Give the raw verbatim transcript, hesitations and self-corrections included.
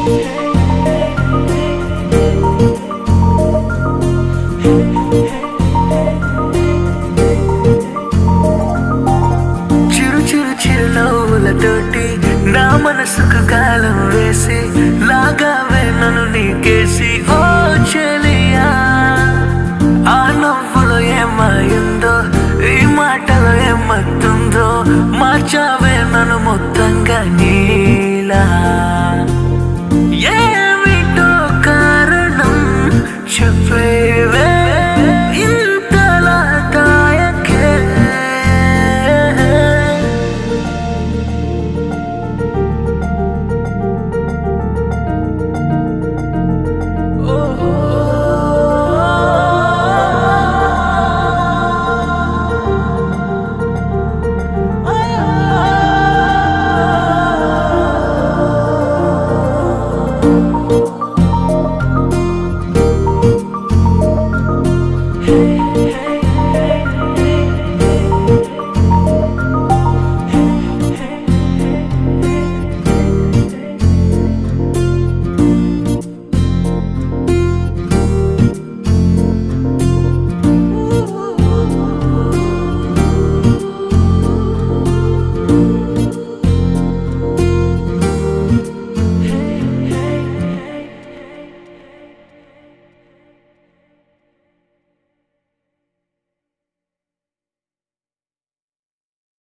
చిరు చిరు చిరునవ్వులతోటి నా మనసుకు గాలం వేసి లాగావే నన్ను నీకేసి ఓ చెలియా ఆ నవ్వులో ఏమైందో ఈ మాటలో ఏమత్తుందో మార్చావే నన్ను మొత్తంగా నీ